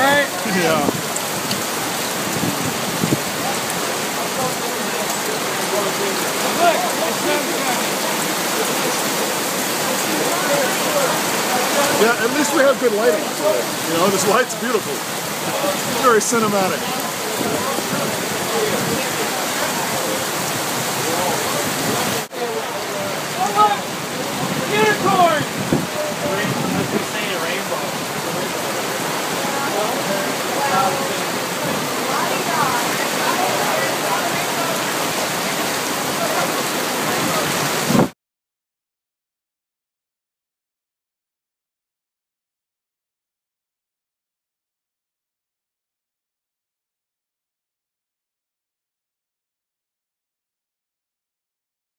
Right? Yeah. Look, it's Yeah, at least we have good lighting today. You know, this light's beautiful. Very cinematic.